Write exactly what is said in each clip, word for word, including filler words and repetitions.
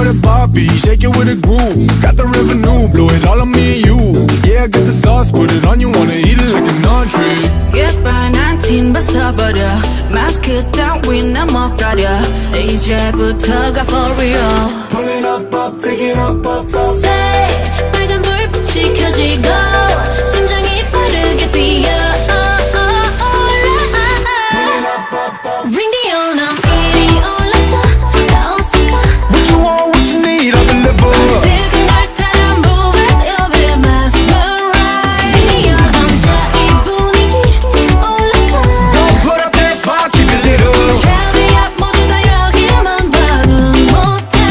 a bobby, shake it with a groove. Got the revenue, blow it all on me and you. Yeah, I got the sauce, put it on you, wanna eat it like an entree. Goodbye nineteen 벗어버려 마스크 따윈 나 못 가려 이제부터가 for real. Pull it up, up, take it up, up, up. Say 빨간 불빛이 켜지고 심장이 빠르게 뛰어. Ring the alarm, 이리 올라타 나 없을까. What you want, what you need, I'll deliver. 지금 날 따라 move it, you'll be mesmerized. Ring the alarm, 자 이 분위기 올라타. Don't put up that fire, keep it lit up. Crowd up, 모두 다 여기만 봐도 못해.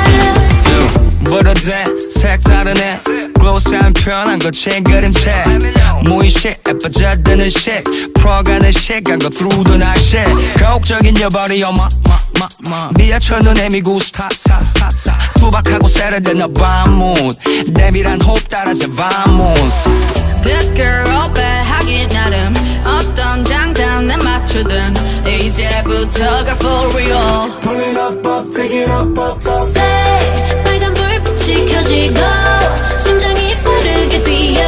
부러져 색다른 애 글로스한 편한 거친 그림체 무의식 예뻐져드는 식 풀어가는 시간 go through the night shit 가혹적인 your body oh my my my my 미아철 내미고 스타 스타 스타 스타 투박하고 세련된 너 밤문 내밀한 호흡 따라서 vamos. Good girl bad 하긴 나름 어떤 장단에 맞추든 이제부터가 for real. Pull it up, up, take it up, up, up. Say 빨간 불빛이 켜지고 심장이 빠르게 뛰어.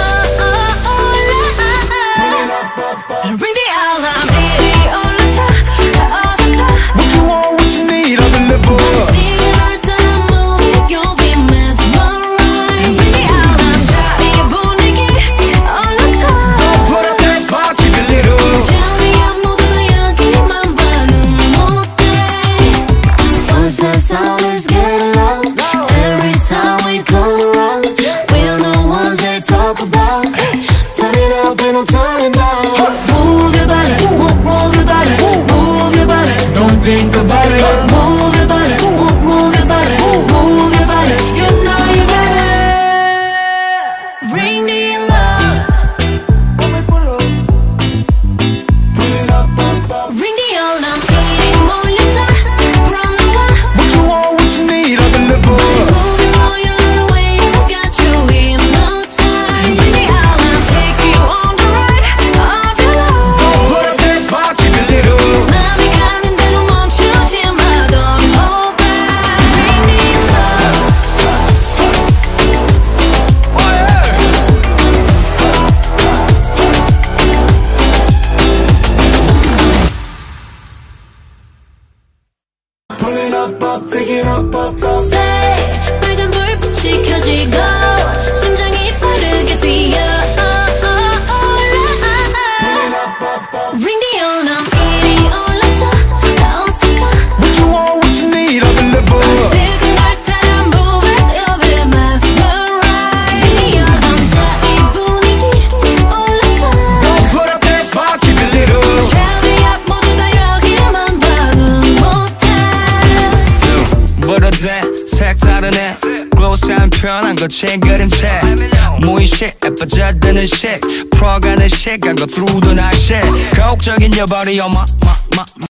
Ring the alarm 이리 올라타 다 어서 타. What you want, what you need, I'll deliver. 지금 날 따라 move it, you'll be mesmerized. Ring the alarm 자 이 분위기 올라타. Don't put up that fire, keep it lit up. Crowd 모두 다 여기만 봐도 못해. Once the sound is getting loud, every time we come around, we're the ones they talk about. Turn it up and I'm turning down. Move your body, move, move your body, move your body. Don't think about it. Move your body, move, move your body, move your body. You know you got it. Ring the alarm. Pull up, pull it up, up, up. Ring the alarm. 이리 몰려타 from the one. What you want, what you need, I'll deliver. Moving all your little way, I got you in no time. Ring the alarm, take you on the ride of your life. Don't put up that fire, keep it lit up. 맘이 가는 대로 멈추지 마, don't hold back. Ring the alarm. Oh yeah. Pull it up, up, take it up, up, up. Say 빨간 불빛이 켜지고 심장이 빠르게 뛰어. Ring the alarm 이리 올라타 다 없을까. What you want, what you need, I'll deliver. 지금 날 따라 move it, you'll be mesmerized. Ring the alarm 자 이 분위기 올라타. Don't put up that fire, keep it lit up. Crowd up 모두 다 여기만 봐도 못해. 부러져 색다른 애 글로스한 편한 거친 그림체 무의식 예뻐져드는 식 풀어가는 시간 go through the night shit 가혹적인 your body oh my my my